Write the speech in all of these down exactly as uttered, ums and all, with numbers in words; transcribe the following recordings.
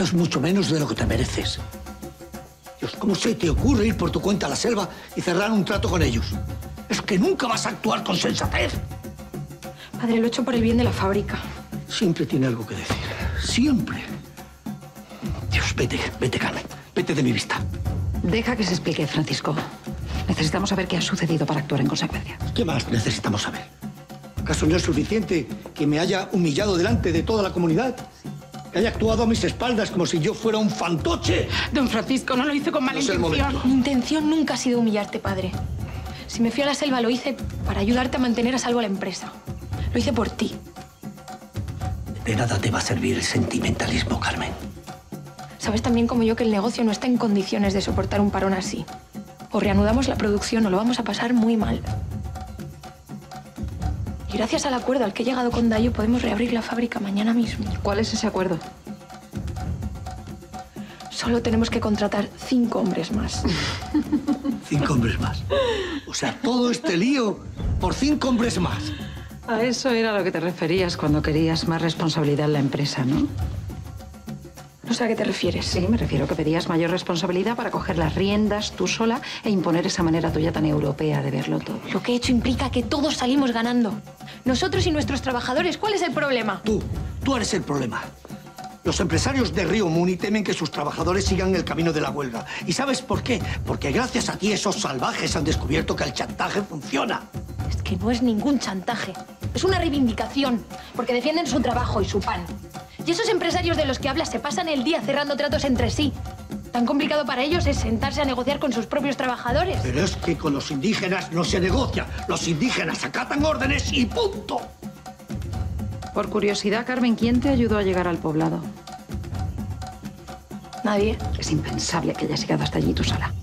Esto es mucho menos de lo que te mereces. Dios, ¿cómo se te ocurre ir por tu cuenta a la selva y cerrar un trato con ellos? Es que nunca vas a actuar con sensatez. Padre, lo he hecho por el bien de la fábrica. Siempre tiene algo que decir. Siempre. Dios, vete, vete, Carmen. Vete de mi vista. Deja que se explique, Francisco. Necesitamos saber qué ha sucedido para actuar en consecuencia. ¿Qué más necesitamos saber? ¿Acaso no es suficiente que me haya humillado delante de toda la comunidad? ¿Que haya actuado a mis espaldas como si yo fuera un fantoche? Don Francisco, no lo hice con mala No es el intención. momento. Mi intención nunca ha sido humillarte, padre. Si me fui a la selva, lo hice para ayudarte a mantener a salvo la empresa. Lo hice por ti. De nada te va a servir el sentimentalismo, Carmen. Sabes también como yo que el negocio no está en condiciones de soportar un parón así. O reanudamos la producción o lo vamos a pasar muy mal. Y gracias al acuerdo al que he llegado con Dayo podemos reabrir la fábrica mañana mismo. ¿Cuál es ese acuerdo? Solo tenemos que contratar cinco hombres más. Cinco hombres más. O sea, todo este lío por cinco hombres más. A eso era a lo que te referías cuando querías más responsabilidad en la empresa, ¿no? No sé a qué te refieres. Sí, me refiero que pedías mayor responsabilidad para coger las riendas tú sola e imponer esa manera tuya tan europea de verlo todo. Lo que he hecho implica que todos salimos ganando. Nosotros y nuestros trabajadores. ¿Cuál es el problema? Tú, tú eres el problema. Los empresarios de Río Muni temen que sus trabajadores sigan el camino de la huelga. ¿Y sabes por qué? Porque gracias a ti esos salvajes han descubierto que el chantaje funciona. Es que no es ningún chantaje. Es una reivindicación, porque defienden su trabajo y su pan. Y esos empresarios de los que hablas se pasan el día cerrando tratos entre sí. Tan complicado para ellos es sentarse a negociar con sus propios trabajadores. Pero es que con los indígenas no se negocia. Los indígenas acatan órdenes y punto. Por curiosidad, Carmen, ¿quién te ayudó a llegar al poblado? Nadie. Es impensable que hayas llegado hasta allí tú sola.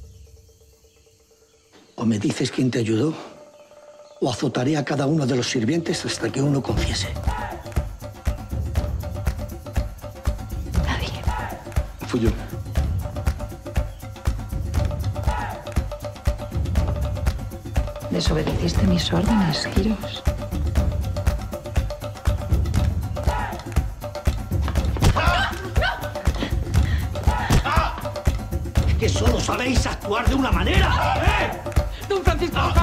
O me dices quién te ayudó, o azotaré a cada uno de los sirvientes hasta que uno confiese. Nadie. Fui yo. Desobedeciste mis órdenes, Quirós. Que solo sabéis actuar de una manera, ¿eh? Don Francisco,